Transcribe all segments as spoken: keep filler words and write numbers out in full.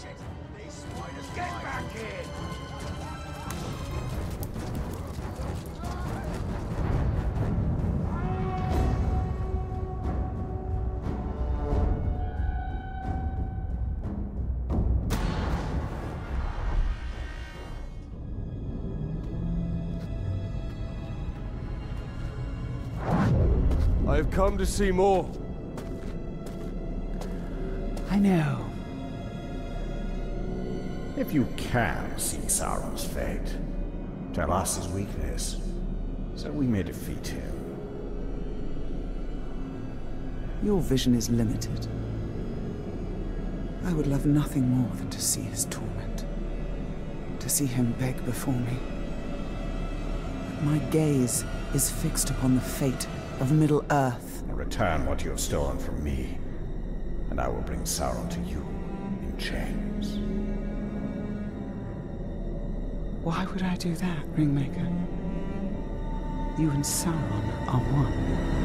Get back in! I have come to see more. I know. If you can see Sauron's fate, tell us his weakness, so we may defeat him. Your vision is limited. I would love nothing more than to see his torment. To see him beg before me. But my gaze is fixed upon the fate of Middle-earth. Return what you have stolen from me, and I will bring Sauron to you in chains. Why would I do that, Ringmaker? You and Sauron are one.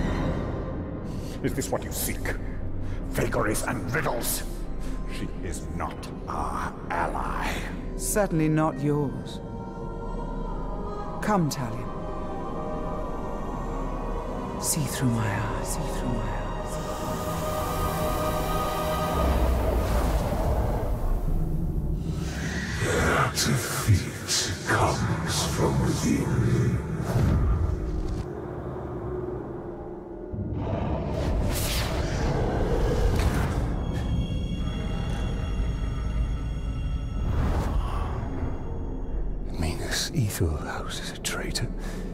Is this what you seek? Vagaries and riddles? She is not our ally. Certainly not yours. Come, Talion. See through my eyes, see through my eyes. Their defeat comes from within. Minas Ethelhouse is a traitor.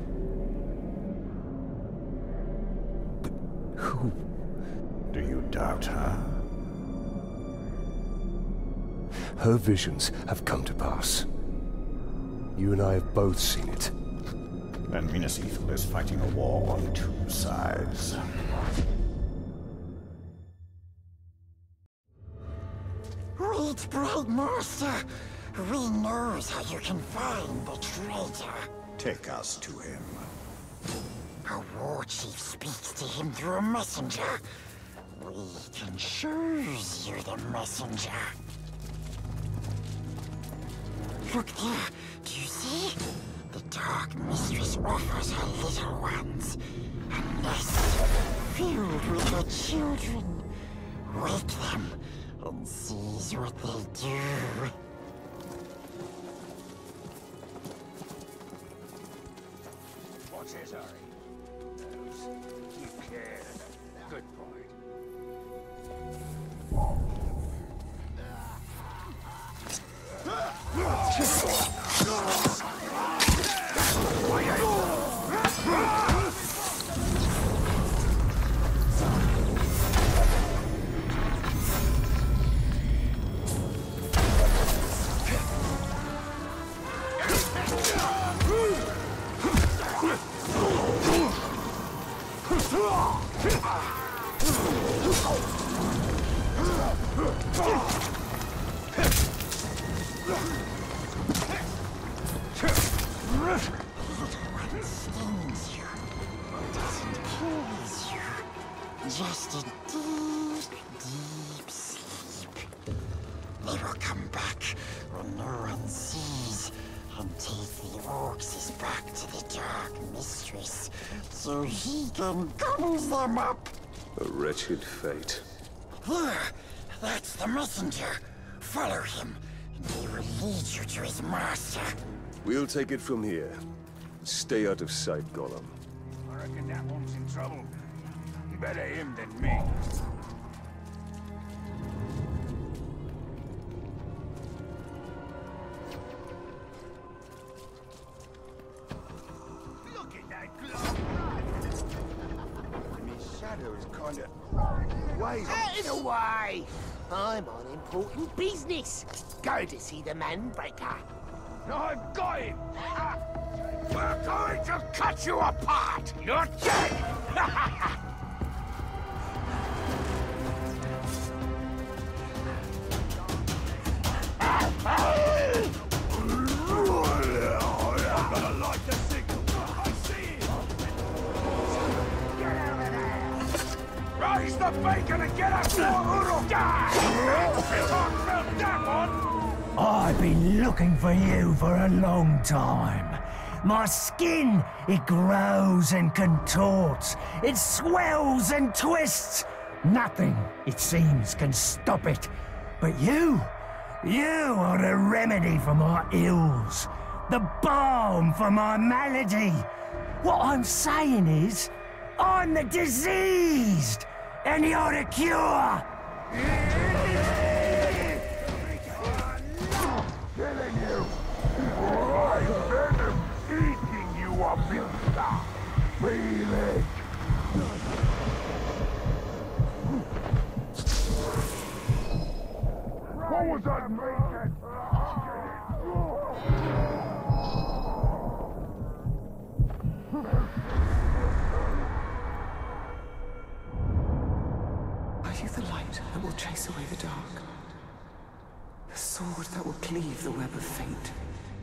But who? Do you doubt her? Her visions have come to pass. You and I have both seen it. Then Minas Ithil is fighting a war on two sides. Wait, Bright Master! We knows how you can find the traitor. Take us to him. A war chief speaks to him through a messenger. We can choose you the messenger. Look there, do you see? The Dark Mistress offers her little ones a nest filled with her children. Wake them and seize what they do. What's his hurry? You care. Good point. Just a deep, deep sleep. They will come back when no one sees and take the orcs back to the Dark Mistress so he can gobble them up. A wretched fate. There, that's the messenger. Follow him, and he will lead you to his master. We'll take it from here. Stay out of sight, Gollum. I reckon that one's in trouble. Better him than me. Look at that glove. And his shadow's kinda way Out of the way! I'm on important business. Go to see the Manbreaker. I've got him! We're going to cut you apart! You're dead! Raise the bacon and get up to Uruk! Die! Talk about that one! I've been looking for you for a long time. My skin, it grows and contorts. It swells and twists. Nothing, it seems, can stop it. But you, you are the remedy for my ills. The balm for my malady. What I'm saying is, I'm the diseased, and you're the cure. Killing you! Right venom eating you up inside! Feel it! What was that making? Are you the light that will chase away the dark? The sword that will cleave the web of fate?